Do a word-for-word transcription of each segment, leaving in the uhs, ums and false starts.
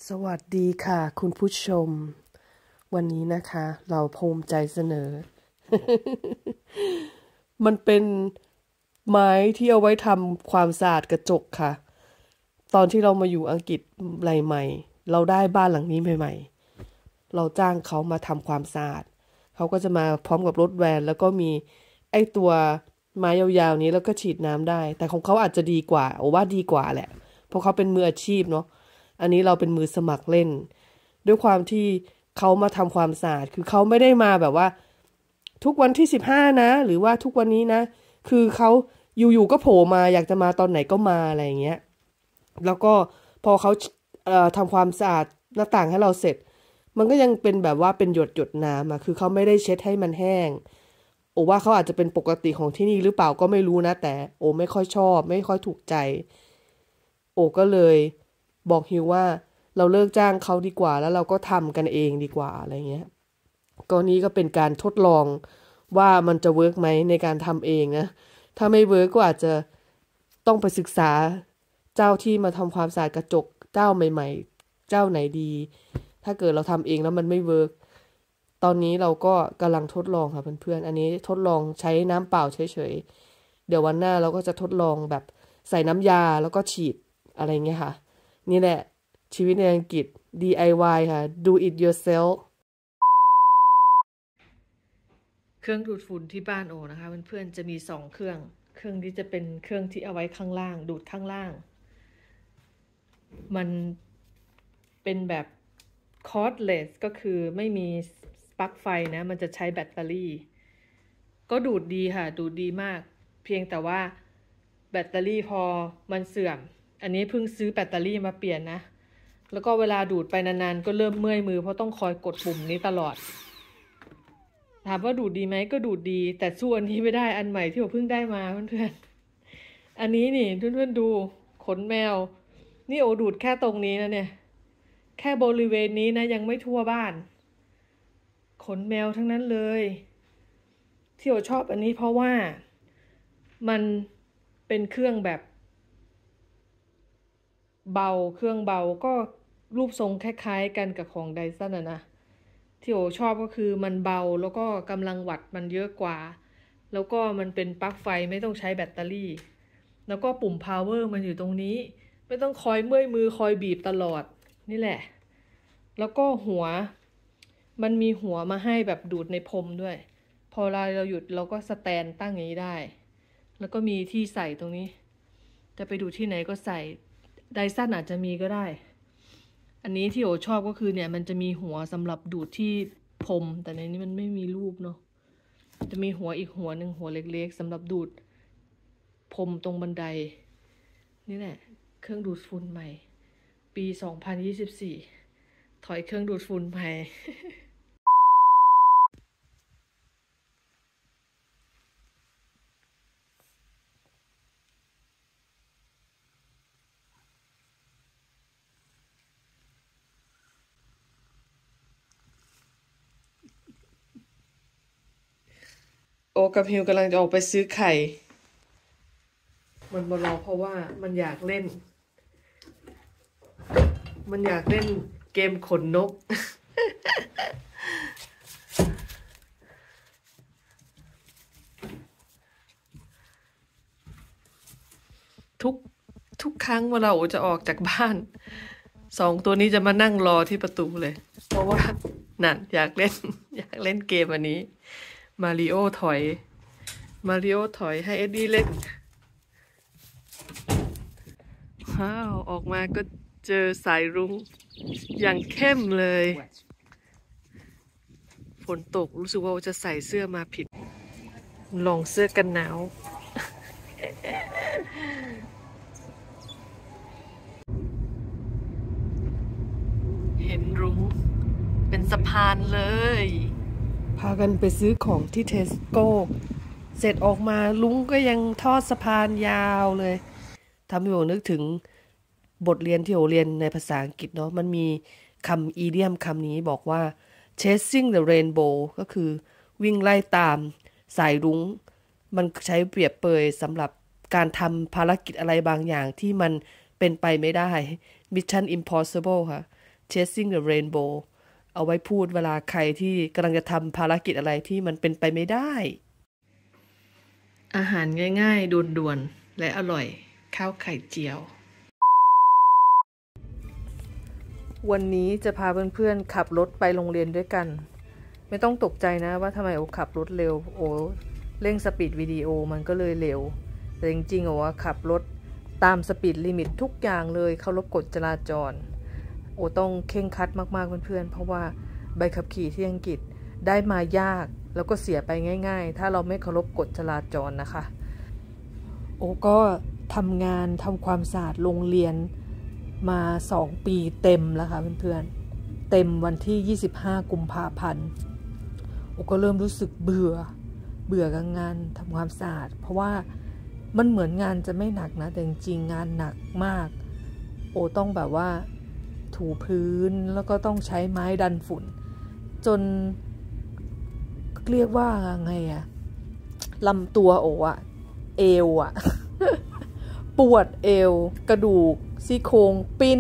สวัสดีค่ะคุณผู้ชมวันนี้นะคะเราภูมิใจเสนอ มันเป็นไม้ที่เอาไว้ทำความสะอาดกระจกค่ะตอนที่เรามาอยู่อังกฤษใหม่ๆเราได้บ้านหลังนี้ใหม่ๆเราจ้างเขามาทำความสะอาดเขาก็จะมาพร้อมกับรถแวนแล้วก็มีไอ้ตัวไม้ยาวๆนี้แล้วก็ฉีดน้ำได้แต่ของเขาอาจจะดีกว่าโอ้ว่าดีกว่าแหละเพราะเขาเป็นมืออาชีพเนาะอันนี้เราเป็นมือสมัครเล่นด้วยความที่เขามาทำความสะอาดคือเขาไม่ได้มาแบบว่าทุกวันที่สิบห้านะหรือว่าทุกวันนี้นะคือเขาอยู่ๆก็โผล่มาอยากจะมาตอนไหนก็มาอะไรอย่างเงี้ยแล้วก็พอเขาเอ่อทำความสะอาดหน้าต่างให้เราเสร็จมันก็ยังเป็นแบบว่าเป็นหยดหยดน้ำอะคือเขาไม่ได้เช็ดให้มันแห้งโอว่าเขาอาจจะเป็นปกติของที่นี่หรือเปล่าก็ไม่รู้นะแต่โอไม่ค่อยชอบไม่ค่อยถูกใจโอก็เลยบอกฮิวว่าเราเลิกจ้างเขาดีกว่าแล้วเราก็ทำกันเองดีกว่าอะไรเงี้ยก็นี้ก็เป็นการทดลองว่ามันจะเวิร์กไหมในการทำเองนะถ้าไม่เวิร์กก็อาจจะต้องไปศึกษาเจ้าที่มาทำความสะอาดกระจกเจ้าใหม่ๆเจ้าไหนดีถ้าเกิดเราทำเองแล้วมันไม่เวิร์กตอนนี้เราก็กำลังทดลองค่ะเพื่อนๆอันนี้ทดลองใช้น้ำเปล่าเฉยๆเดี๋ยววันหน้าเราก็จะทดลองแบบใส่น้ำยาแล้วก็ฉีดอะไรเงี้ยค่ะนี่แหละชีวิตในอังกฤษ ดี ไอ วาย ค่ะ do it yourself เครื่องดูดฝุ่นที่บ้านโอนะคะเพื่อนๆจะมีสองเครื่องเครื่องนี้จะเป็นเครื่องที่เอาไว้ข้างล่างดูดข้างล่างมันเป็นแบบ cordless ก็คือไม่มีปลั๊กไฟนะมันจะใช้แบตเตอรี่ก็ดูดดีค่ะดูดดีมากเพียงแต่ว่าแบตเตอรี่พอมันเสื่อมอันนี้เพิ่งซื้อแบตเตอรี่มาเปลี่ยนนะแล้วก็เวลาดูดไปนานๆก็เริ่มเมื่อยมือเพราะต้องคอยกดปุ่มนี้ตลอดถามว่าดูดดีไหมก็ดูดดีแต่สู้อันนี้ไม่ได้อันใหม่ที่ผมเพิ่งได้มาเพื่อนๆอันนี้นี่เพื่อนๆดูขนแมวนี่โอดูดแค่ตรงนี้นะเนี่ยแค่บริเวณนี้นะยังไม่ทั่วบ้านขนแมวทั้งนั้นเลยที่โอชอบอันนี้เพราะว่ามันเป็นเครื่องแบบเบาเครื่องเบาก็รูปทรงคล้ายๆกันกับของไดสันอะนะที่โอชอบก็คือมันเบาแล้วก็กำลังวัตต์มันเยอะกว่าแล้วก็มันเป็นปลั๊กไฟไม่ต้องใช้แบตเตอรี่แล้วก็ปุ่ม power มันอยู่ตรงนี้ไม่ต้องคอยเมื่อยมือคอยบีบตลอดนี่แหละแล้วก็หัวมันมีหัวมาให้แบบดูดในพรมด้วยพอเราเราหยุดเราก็สแตนตั้งอย่างนี้ได้แล้วก็มีที่ใส่ตรงนี้จะไปดูที่ไหนก็ใส่ไดสันอาจจะมีก็ได้อันนี้ที่โอชอบก็คือเนี่ยมันจะมีหัวสำหรับดูดที่พรมแต่ในนี้มันไม่มีรูปเนาะจะมีหัวอีกหัวหนึ่งหัวเล็กๆสำหรับดูดพรมตรงบันไดนี่แหละเครื่องดูดฝุ่นใหม่ปีสองพันยี่สิบสี่ถอยเครื่องดูดฝุ่นใหม่ โอกับฮิวกำลังจะออกไปซื้อไข่มันมารอเพราะว่ามันอยากเล่นมันอยากเล่นเกมขนนก ทุกทุกครั้งเวลาโอจะออกจากบ้านสองตัวนี้จะมานั่งรอที่ประตูเลยเพราะว่านั่นอยากเล่นอยากเล่นเกมอันนี้มาริโอถอยมาริโอถอยให้เอ็ดดี้เล่นว้าวออกมาก็เจอสายรุ้งอย่างเข้มเลยฝนตกรู้สึกว่าจะใส่เสื้อมาผิดลองเสื้อกันหนาวเห็นรุ้งเป็นสะพานเลยพากันไปซื้อของที่เทสโก้เสร็จออกมาลุงก็ยังทอดสะพานยาวเลยทำให้ผมนึกถึงบทเรียนที่ผมเรียนในภาษาอังกฤษเนาะมันมีคำอีเดียมคำนี้บอกว่า chasing the rainbow ก็คือวิ่งไล่ตามสายรุ้งมันใช้เปรียบเปยสำหรับการทำภารกิจอะไรบางอย่างที่มันเป็นไปไม่ได้ Mission Impossible ค่ะ chasing the rainbow เอาไว้พูดเวลาใครที่กำลังจะทำภารกิจอะไรที่มันเป็นไปไม่ได้อาหารง่ายๆด่วนๆและอร่อยข้าวไข่เจียววันนี้จะพาเพื่อนๆขับรถไปโรงเรียนด้วยกันไม่ต้องตกใจนะว่าทำไมโอขับรถเร็วโอเร่งสปีดวิดีโอมันก็เลยเร็วแต่จริงๆโอว่าขับรถตามสปีดลิมิตทุกอย่างเลยเคารพกฎจราจรโอต้องเข่งครัดมากๆเพื่อนๆเพราะว่าใบขับขี่ที่อังกฤษได้มายากแล้วก็เสียไปง่ายๆถ้าเราไม่เคารพกฎจราจรนะคะโอก็ทำงานทำความสะอาดโรงเรียนมาสองปีเต็มแล้วค่ะเพื่อนๆเต็มวันที่ยี่สิบห้ากุมภาพันธ์โอก็เริ่มรู้สึกเบื่อเบื่อกับงานทำความสะอาดเพราะว่ามันเหมือนงานจะไม่หนักนะแต่จริงๆงานหนักมากโอต้องแบบว่าถูพื้นแล้วก็ต้องใช้ไม้ดันฝุ่นจนเรียกว่าไงอะลำตัวโออะเอวอะ ปวดเอวกระดูกซี่โครงปิ้น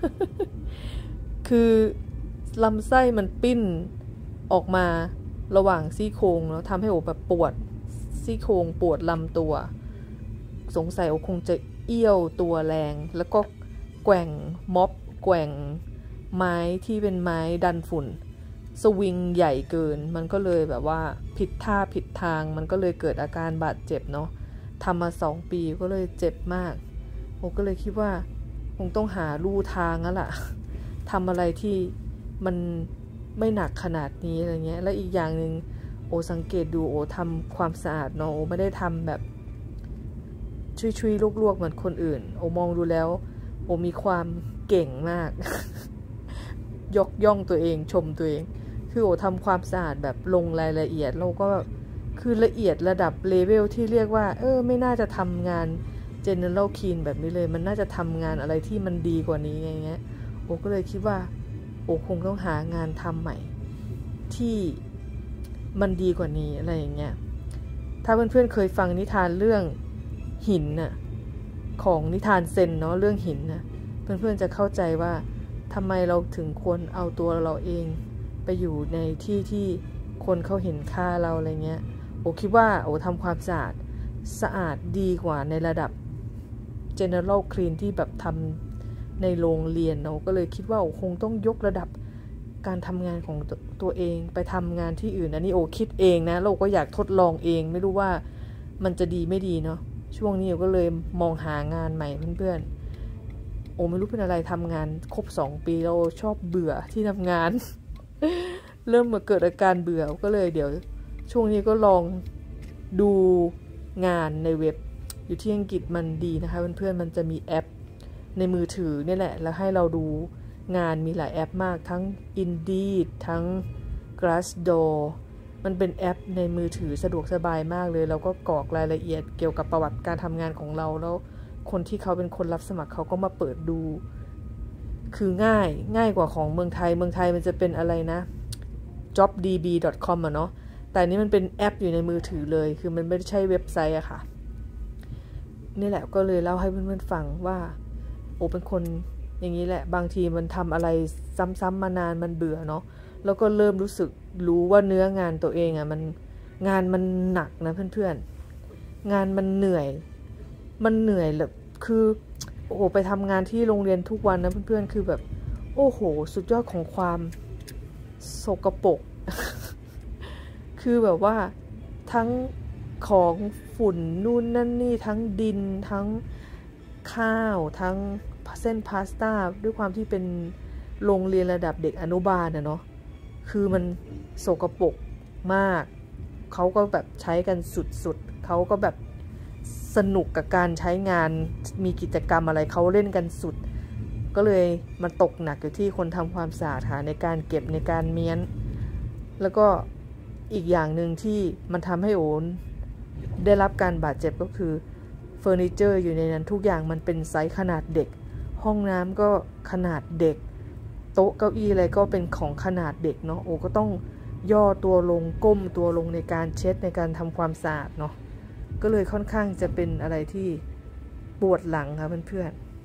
คือลำไส้มันปิ้นออกมาระหว่างซี่โครงแล้วทำให้โอแบบปวดซี่โครงปวดลำตัวสงสัยโอคงจะเอี้ยวตัวแรงแล้วก็แกว่งม็อบแกว่งไม้ที่เป็นไม้ดันฝุ่นสวิงใหญ่เกินมันก็เลยแบบว่าผิดท่าผิดทางมันก็เลยเกิดอาการบาดเจ็บเนาะทำมาสองปีก็เลยเจ็บมากโอก็เลยคิดว่าคงต้องหาลู่ทางแล้วล่ะทำอะไรที่มันไม่หนักขนาดนี้อะไรเงี้ยและอีกอย่างหนึ่งโอสังเกตดูโอทำความสะอาดเนาะโอไม่ได้ทำแบบชุยๆลวกๆเหมือนคนอื่นโอมองดูแล้วโอมีความเก่งมาก ยกย่องตัวเองชมตัวเองคือโอทำความสะอาดแบบลงรายละเอียดเราก็คือละเอียดระดับเลเวลที่เรียกว่าเออไม่น่าจะทำงาน general clean แบบนี้เลยมันน่าจะทำงานอะไรที่มันดีกว่านี้อย่างเงี้ยโอก็เลยคิดว่าโอคงต้องหางานทำใหม่ที่มันดีกว่านี้อะไรอย่างเงี้ยถ้าเพื่อนๆเคยฟังนิทานเรื่องหินน่ะของนิทานเซนเนาะเรื่องหินน่ะเพื่อนๆจะเข้าใจว่าทำไมเราถึงควรเอาตัวเราเองไปอยู่ในที่ที่คนเขาเห็นค่าเราอะไรเงี้ยโอคิดว่าโอทำความสะอาดสะอาดดีกว่าในระดับ general clean ที่แบบทำในโรงเรียนเราก็เลยคิดว่าโอคงต้องยกระดับการทำงานของตัวเองไปทำงานที่อื่นอันนี้โอคิดเองนะเราก็อยากทดลองเองไม่รู้ว่ามันจะดีไม่ดีเนาะช่วงนี้โอก็เลยมองหางานใหม่เพื่อนๆโอไม่รู้เป็นอะไรทำงานครบสองปีเราชอบเบื่อที่ทำงาน เริ่มมาเกิดอาการเบื่อก็เลยเดี๋ยวช่วงนี้ก็ลองดูงานในเว็บอยู่ที่อังกฤษมันดีนะคะเพื่อนๆมันจะมีแอปในมือถือนี่แหละแล้วให้เราดูงานมีหลายแอปมากทั้ง Indeed ทั้ง Glassdoor มันเป็นแอปในมือถือสะดวกสบายมากเลยแล้วก็กรอกรายละเอียดเกี่ยวกับประวัติการทำงานของเราแล้วคนที่เขาเป็นคนรับสมัครเขาก็มาเปิดดูคือง่ายง่ายกว่าของเมืองไทยเมืองไทยมันจะเป็นอะไรนะ จ็อบ ดี บี ดอท คอม อ่ะเนาะแต่นี้มันเป็นแอปอยู่ในมือถือเลยคือมันไม่ใช่เว็บไซต์อะค่ะนี่แหละก็เลยเล่าให้เพื่อนๆฟังว่าโอเป็นคนอย่างนี้แหละบางทีมันทำอะไรซ้ำๆมานานมันเบื่อเนาะแล้วก็เริ่มรู้สึกรู้ว่าเนื้องานตัวเองอะมันงานมันหนักนะเพื่อนๆงานมันเหนื่อยมันเหนื่อยแบบคือโอ้โหไปทำงานที่โรงเรียนทุกวันนะเพื่อนๆคือแบบโอ้โหสุดยอดของความสกปรก คือแบบว่าทั้งของฝุ่นนู่นนั่นนี่ทั้งดินทั้งข้าวทั้งเส้นพาสต้าด้วยความที่เป็นโรงเรียนระดับเด็กอนุบาลนะเนาะคือมันสกปรกมากเขาก็แบบใช้กันสุดๆเขาก็แบบสนุกกับการใช้งานมีกิจกรรมอะไรเขาเล่นกันสุดก็เลยมันตกหนักอยู่ที่คนทำความสะอาดในการเก็บในการเมี้ยนแล้วก็อีกอย่างหนึ่งที่มันทำให้โอนได้รับการบาดเจ็บก็คือเฟอร์นิเจอร์อยู่ในนั้นทุกอย่างมันเป็นไซส์ขนาดเด็กห้องน้ำก็ขนาดเด็กโต๊ะเก้าอี้อะไรก็เป็นของขนาดเด็กเนาะโอก็ต้องย่อตัวลงก้มตัวลงในการเช็ดในการทำความสะอาดเนาะก็เลยค่อนข้างจะเป็นอะไรที่ปวดหลังค่ะเพื่อน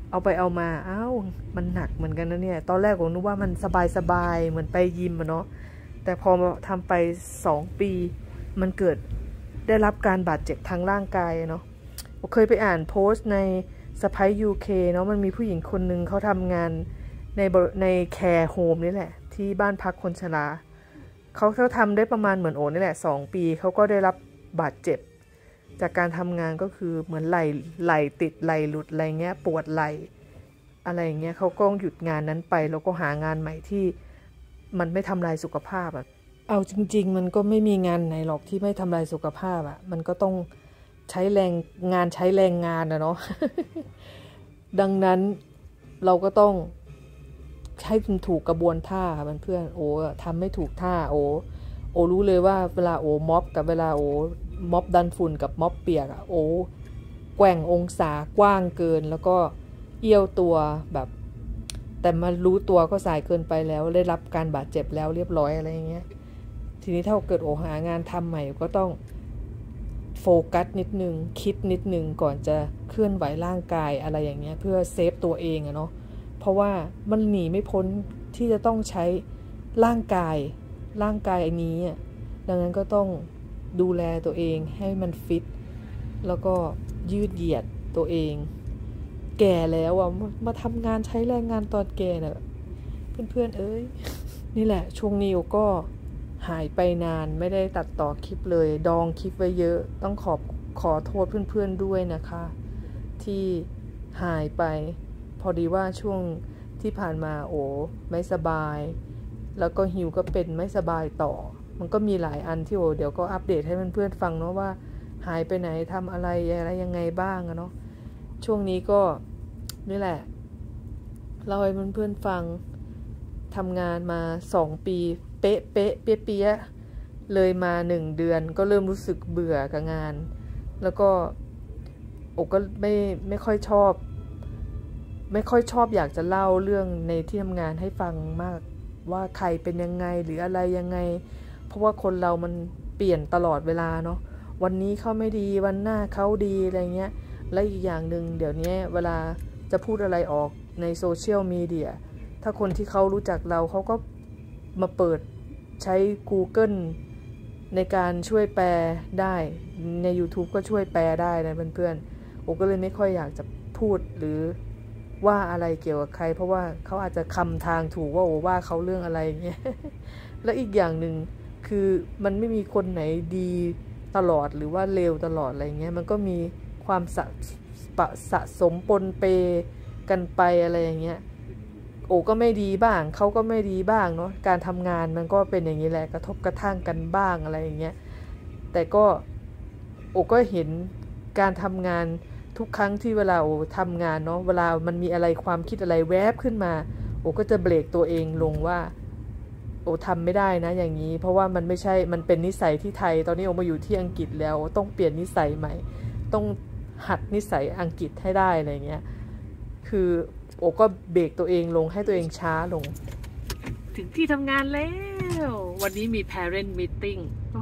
เอาไปเอามาอ้าวมันหนักเหมือนกันนะเนี่ยตอนแรกผมนึกว่ามันสบายๆเหมือนไปยิมอะเนาะแต่พอมาทำไปสองปีมันเกิดได้รับการบาดเจ็บทางร่างกายเนาะผมเคยไปอ่านโพสต์ในสไปซ์ ยู เค เนาะมันมีผู้หญิงคนหนึ่งเขาทำงานในในแคร์โฮมนี่แหละที่บ้านพักคนชราเขาเขาทำได้ประมาณเหมือนโอนี่แหละสองปีเขาก็ได้รับบาดเจ็บจากการทำงานก็คือเหมือนไหลไหลติดไหลหลุดอะไรเงี้ยปวดไหลอะไรเงี้ยเขาก็หยุดงานนั้นไปแล้วก็หางานใหม่ที่มันไม่ทำลายสุขภาพอะเอาจริงๆมันก็ไม่มีงานไหนหรอกที่ไม่ทำลายสุขภาพอะมันก็ต้องใช้แรงงานใช้แรงงานนะเนาะ ดังนั้นเราก็ต้องให้ถูกกระบวนท่าค่ะเพื่อนโอ้ทำไม่ถูกท่าโอ้โอ้รู้เลยว่าเวลาโอ้ม็อบกับเวลาโอ้ม็อบดันฝุ่นกับม็อบเปียกอะโอ้แกว่งองศากว้างเกินแล้วก็เอี้ยวตัวแบบแต่มารู้ตัวก็สายเกินไปแล้วได้รับการบาดเจ็บแล้วเรียบร้อยอะไรอย่างเงี้ยทีนี้ถ้าเกิดโอ้หางานทำใหม่ก็ต้องโฟกัสนิดนึงคิดนิดนึงก่อนจะเคลื่อนไหวร่างกายอะไรอย่างเงี้ยเพื่อเซฟตัวเองอะเนาะเพราะว่ามันหนีไม่พ้นที่จะต้องใช้ร่างกายร่างกายอันนี้อ่ะดังนั้นก็ต้องดูแลตัวเองให้มันฟิตแล้วก็ยืดเหยียดตัวเองแก่แล้วอ่ะมาทำงานใช้แรงงานตอนแก่น่ะเพื่อนๆเอ้ยนี่แหละช่วงนี้ก็หายไปนานไม่ได้ตัดต่อคลิปเลยดองคลิปไว้เยอะต้องขอบขอโทษเพื่อนๆด้วยนะคะที่หายไปพอดีว่าช่วงที่ผ่านมาโอ้ไม่สบายแล้วก็หิวก็เป็นไม่สบายต่อมันก็มีหลายอันที่โอ้เดี๋ยวก็อัปเดตให้เพื่อนๆฟังเนาะว่าหายไปไหนทำอะไรอะไรยังไงบ้างอะเนาะช่วงนี้ก็นี่แหละเล่าให้เพื่อนๆฟังทำงานมาสองปีเป๊ะเป๊ะเปี้ยเปี้ยเลยมาหนึ่งเดือนก็เริ่มรู้สึกเบื่อกับงานแล้วก็โอ้ก็ไม่ไม่ค่อยชอบไม่ค่อยชอบอยากจะเล่าเรื่องในที่ทำงานให้ฟังมากว่าใครเป็นยังไงหรืออะไรยังไงเพราะว่าคนเรามันเปลี่ยนตลอดเวลาเนาะวันนี้เขาไม่ดีวันหน้าเขาดีอะไรเงี้ยและอีกอย่างหนึ่งเดี๋ยวนี้เวลาจะพูดอะไรออกในโซเชียลมีเดียถ้าคนที่เขารู้จักเราเขาก็มาเปิดใช้ Google ในการช่วยแปลได้ใน YouTube ก็ช่วยแปลได้นะเพื่อนๆโอ้ก็เลยไม่ค่อยอยากจะพูดหรือว่าอะไรเกี่ยวกับใครเพราะว่าเขาอาจจะคำทางถูกว่าโอ้ว่าเขาเรื่องอะไรเงี้ย และอีกอย่างหนึ่งคือมันไม่มีคนไหนดีตลอดหรือว่าเลวตลอดอะไรเงี้ยมันก็มีความสะสะสมปนเปกันไปอะไรอย่างเงี้ยโอ้ก็ไม่ดีบ้างเขาก็ไม่ดีบ้างเนาะการทำงานมันก็เป็นอย่างนี้แหละกระทบกระทั่งกันบ้างอะไรอย่างเงี้ยแต่ก็โอ้ก็เห็นการทำงานทุกครั้งที่เวลาโอ้ทำงานเนาะเวลามันมีอะไรความคิดอะไรแวบขึ้นมาโอ้ก็จะเบรกตัวเองลงว่าโอ้ทำไม่ได้นะอย่างนี้เพราะว่ามันไม่ใช่มันเป็นนิสัยที่ไทยตอนนี้โอ้มาอยู่ที่อังกฤษแล้วต้องเปลี่ยนนิสัยใหม่ต้องหัดนิสัยอังกฤษให้ได้อะไรเงี้ยคือโอ้ก็เบรกตัวเองลงให้ตัวเองช้าลงถึงที่ทำงานแล้ววันนี้มี parent meeting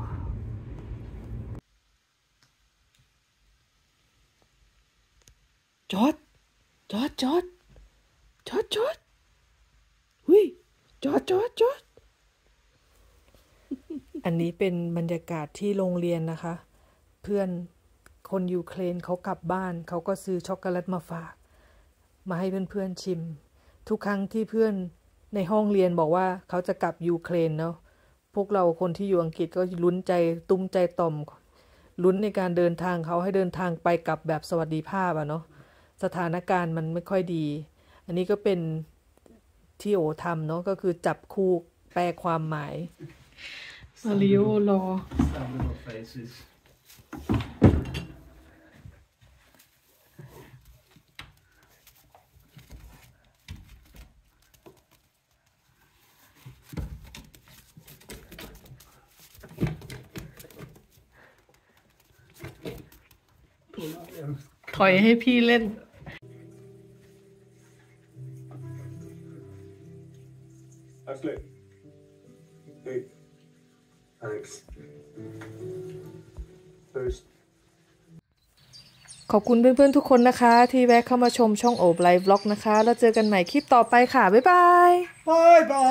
จอดจอดจอดจอดจอดหุ้ยจอดจอดจอด อันนี้เป็นบรรยากาศที่โรงเรียนนะคะเพื่อนคนยูเครนเขากลับบ้านเขาก็ซื้อช็อกโกแลตมาฝากมาให้เพื่อนๆชิมทุกครั้งที่เพื่อนในห้องเรียนบอกว่าเขาจะกลับยูเครนเนาะพวกเราคนที่อยู่อังกฤษก็ลุ้นใจตุ้มใจต่อมลุ้นในการเดินทางเขาให้เดินทางไปกลับแบบสวัสดิภาพอะเนาะสถานการณ์มันไม่ค่อยดีอันนี้ก็เป็นที่โอทำเนาะก็คือจับคู่แปลความหมายมาริโอรอถอยให้พี่เล่น Ashley. Hey. Thanks. First. ขอบคุณเพื่อนๆทุกคนนะคะที่แวะเข้ามาชมช่องโอบไลฟ์บล็อกนะคะแล้วเจอกันใหม่คลิปต่อไปค่ะบ๊ายบาย Bye bye.